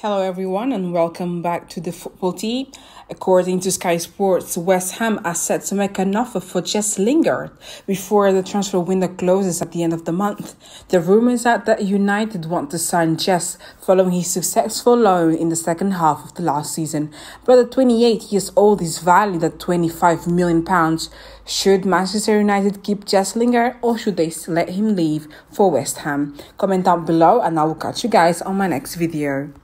Hello everyone and welcome back to the Football Tea. According to Sky Sports, West Ham are set to make an offer for Jesse Lingard before the transfer window closes at the end of the month. The rumours are that United want to sign Jess following his successful loan in the second half of the last season, but the 28-year-old is valued at £25 million. Should Manchester United keep Jesse Lingard or should they let him leave for West Ham? Comment down below and I will catch you guys on my next video.